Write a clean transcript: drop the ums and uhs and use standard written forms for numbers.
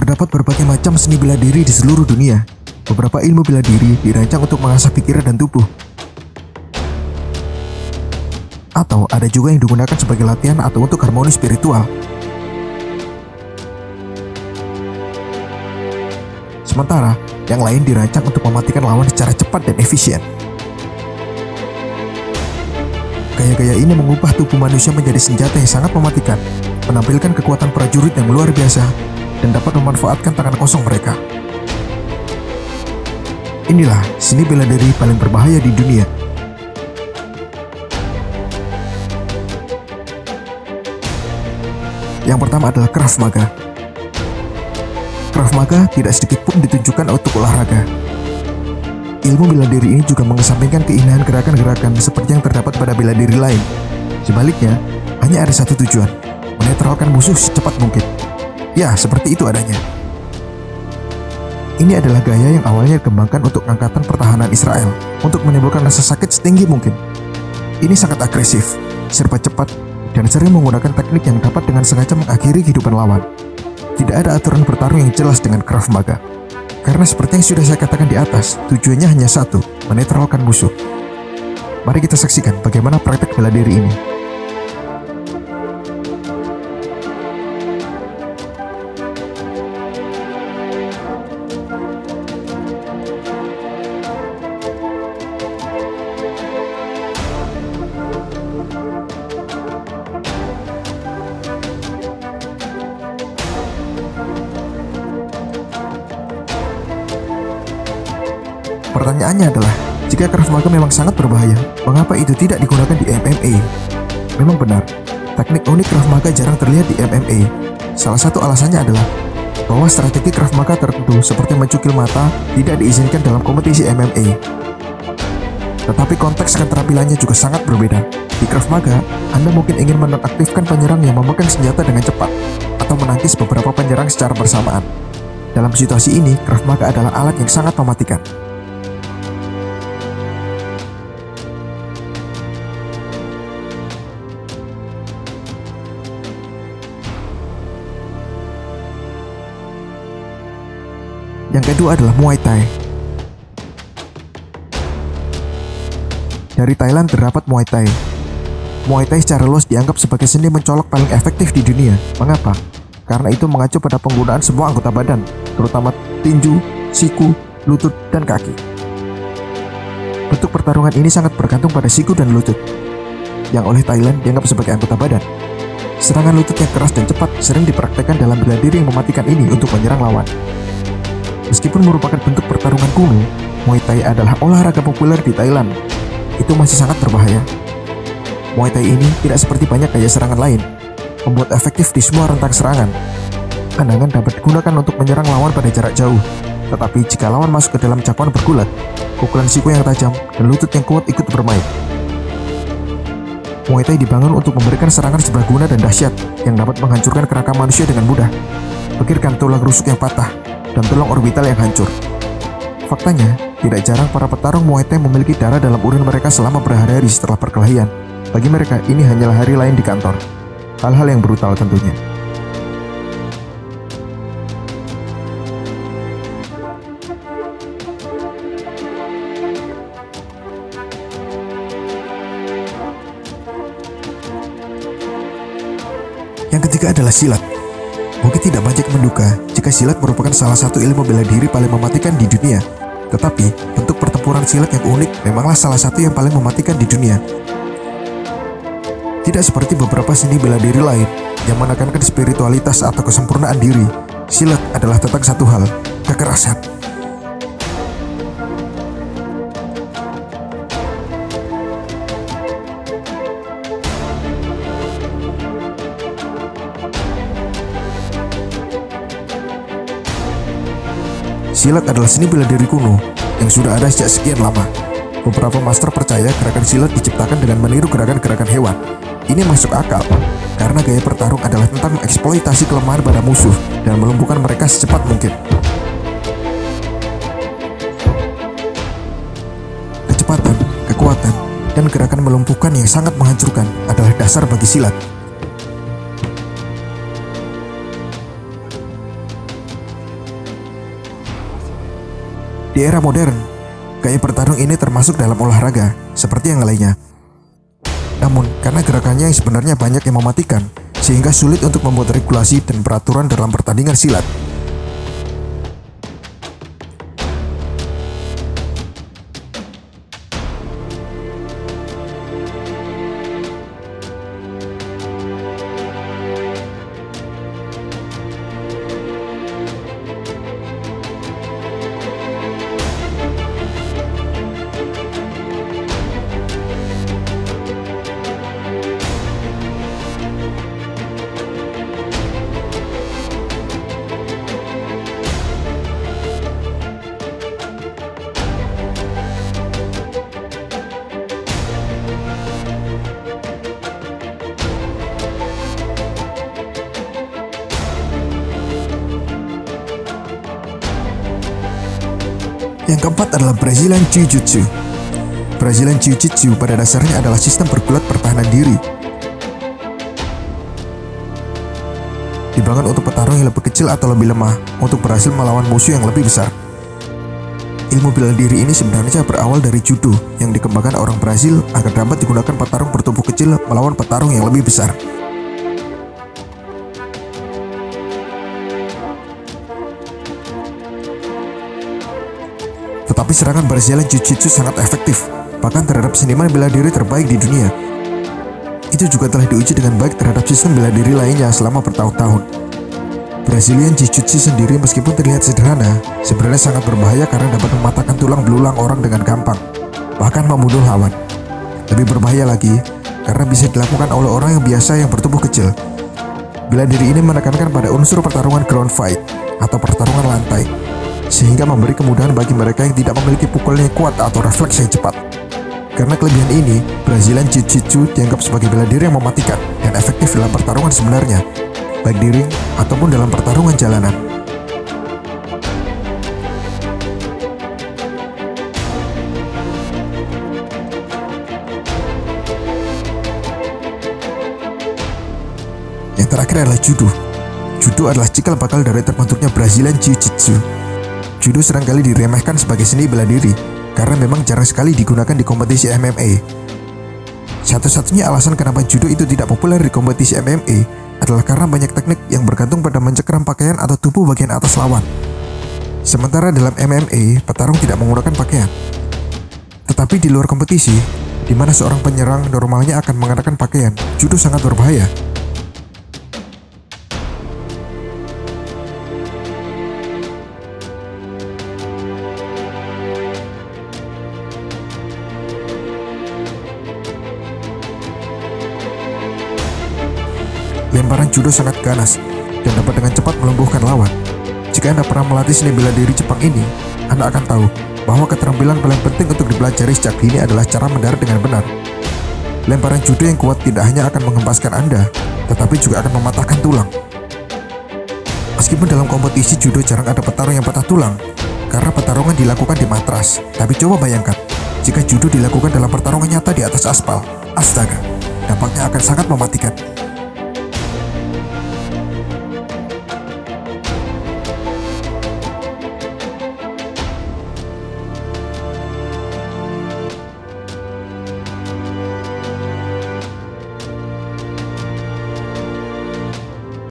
Terdapat berbagai macam seni bela diri di seluruh dunia. Beberapa ilmu bela diri dirancang untuk mengasah pikiran dan tubuh. Atau ada juga yang digunakan sebagai latihan atau untuk harmoni spiritual. Sementara, yang lain dirancang untuk mematikan lawan secara cepat dan efisien. Gaya-gaya ini mengubah tubuh manusia menjadi senjata yang sangat mematikan, menampilkan kekuatan prajurit yang luar biasa, dan dapat memanfaatkan tangan kosong mereka. Inilah seni bela diri paling berbahaya di dunia. Yang pertama adalah Krav Maga. Krav Maga tidak sedikit pun ditunjukkan untuk olahraga. Ilmu bela diri ini juga mengesampingkan keindahan gerakan-gerakan seperti yang terdapat pada bela diri lain. Sebaliknya, hanya ada satu tujuan, menetralkan musuh secepat mungkin. Ya, seperti itu adanya. Ini adalah gaya yang awalnya dikembangkan untuk angkatan pertahanan Israel untuk menimbulkan rasa sakit setinggi mungkin. Ini sangat agresif, serba cepat, dan sering menggunakan teknik yang dapat dengan sengaja mengakhiri kehidupan lawan. Tidak ada aturan bertarung yang jelas dengan Krav Maga. Karena seperti yang sudah saya katakan di atas, tujuannya hanya satu, menetralkan musuh. Mari kita saksikan bagaimana praktek bela diri ini. Pertanyaannya adalah, jika Krav Maga memang sangat berbahaya, mengapa itu tidak digunakan di MMA? Memang benar, teknik unik Krav Maga jarang terlihat di MMA. Salah satu alasannya adalah bahwa strategi Krav Maga tertentu seperti mencukil mata tidak diizinkan dalam kompetisi MMA. Tetapi konteks keterampilannya juga sangat berbeda. Di Krav Maga, Anda mungkin ingin menonaktifkan penyerang yang memegang senjata dengan cepat atau menangkis beberapa penyerang secara bersamaan. Dalam situasi ini, Krav Maga adalah alat yang sangat mematikan. Yang kedua adalah Muay Thai. Dari Thailand terdapat Muay Thai. Muay Thai secara luas dianggap sebagai seni mencolok paling efektif di dunia. Mengapa? Karena itu mengacu pada penggunaan semua anggota badan, terutama tinju, siku, lutut, dan kaki. Bentuk pertarungan ini sangat bergantung pada siku dan lutut, yang oleh Thailand dianggap sebagai anggota badan. Serangan lutut yang keras dan cepat sering dipraktekkan dalam bela diri yang mematikan ini untuk menyerang lawan. Meskipun merupakan bentuk pertarungan kuno, Muay Thai adalah olahraga populer di Thailand. Itu masih sangat berbahaya. Muay Thai ini tidak seperti banyak gaya serangan lain, membuat efektif di semua rentang serangan. Tendangan dapat digunakan untuk menyerang lawan pada jarak jauh, tetapi jika lawan masuk ke dalam cakwan bergulat, pukulan siku yang tajam dan lutut yang kuat ikut bermain. Muay Thai dibangun untuk memberikan serangan serbaguna dan dahsyat yang dapat menghancurkan kerangka manusia dengan mudah. Pikirkan tulang rusuk yang patah dan tulang orbital yang hancur. Faktanya, tidak jarang para petarung Muay Thai memiliki darah dalam urin mereka selama berhari-hari setelah perkelahian. Bagi mereka, ini hanyalah hari lain di kantor. Hal-hal yang brutal tentunya. Yang ketiga adalah silat. Mungkin tidak banyak menduga jika silat merupakan salah satu ilmu bela diri paling mematikan di dunia. Tetapi, bentuk pertempuran silat yang unik memanglah salah satu yang paling mematikan di dunia. Tidak seperti beberapa seni bela diri lain yang menekankan spiritualitas atau kesempurnaan diri, silat adalah tentang satu hal, kekerasan. Silat adalah seni bela diri kuno yang sudah ada sejak sekian lama. Beberapa master percaya gerakan silat diciptakan dengan meniru gerakan-gerakan hewan. Ini masuk akal, karena gaya bertarung adalah tentang mengeksploitasi kelemahan pada musuh dan melumpuhkan mereka secepat mungkin. Kecepatan, kekuatan, dan gerakan melumpuhkan yang sangat menghancurkan adalah dasar bagi silat. Di era modern, gaya bertarung ini termasuk dalam olahraga, seperti yang lainnya. Namun, karena gerakannya yang sebenarnya banyak yang mematikan, sehingga sulit untuk membuat regulasi dan peraturan dalam pertandingan silat. Yang keempat adalah Brazilian Jiu-Jitsu. Brazilian Jiu-Jitsu pada dasarnya adalah sistem bergulat pertahanan diri. Dibangun untuk petarung yang lebih kecil atau lebih lemah untuk berhasil melawan musuh yang lebih besar. Ilmu bela diri ini sebenarnya berawal dari judo yang dikembangkan orang Brazil agar dapat digunakan petarung bertubuh kecil melawan petarung yang lebih besar. Tetapi serangan Brazilian Jiu-Jitsu sangat efektif, bahkan terhadap seniman bela diri terbaik di dunia. Itu juga telah diuji dengan baik terhadap sistem bela diri lainnya selama bertahun-tahun. Brazilian Jiu-Jitsu sendiri meskipun terlihat sederhana, sebenarnya sangat berbahaya karena dapat mematahkan tulang belulang orang dengan gampang, bahkan membunuh lawan. Lebih berbahaya lagi, karena bisa dilakukan oleh orang yang biasa yang bertubuh kecil. Bela diri ini menekankan pada unsur pertarungan ground fight atau pertarungan lantai, sehingga memberi kemudahan bagi mereka yang tidak memiliki pukulan yang kuat atau refleks yang cepat. Karena kelebihan ini, Brazilian Jiu-Jitsu dianggap sebagai bela diri yang mematikan dan efektif dalam pertarungan sebenarnya, baik di ring ataupun dalam pertarungan jalanan. Yang terakhir adalah judo. Judo adalah cikal bakal dari terbentuknya Brazilian Jiu-Jitsu. Judo seringkali diremehkan sebagai seni bela diri karena memang jarang sekali digunakan di kompetisi MMA. Satu-satunya alasan kenapa judo itu tidak populer di kompetisi MMA adalah karena banyak teknik yang bergantung pada mencekram pakaian atau tubuh bagian atas lawan. Sementara dalam MMA, petarung tidak menggunakan pakaian. Tetapi di luar kompetisi, di mana seorang penyerang normalnya akan mengenakan pakaian, judo sangat berbahaya. Lemparan judo sangat ganas dan dapat dengan cepat melumpuhkan lawan. Jika Anda pernah melatih seni bela diri Jepang ini, Anda akan tahu bahwa keterampilan paling penting untuk dipelajari sejak dini adalah cara mendarat dengan benar. Lemparan judo yang kuat tidak hanya akan menghempaskan Anda, tetapi juga akan mematahkan tulang. Meskipun dalam kompetisi judo jarang ada petarung yang patah tulang, karena pertarungan dilakukan di matras. Tapi coba bayangkan, jika judo dilakukan dalam pertarungan nyata di atas aspal, astaga, dampaknya akan sangat mematikan.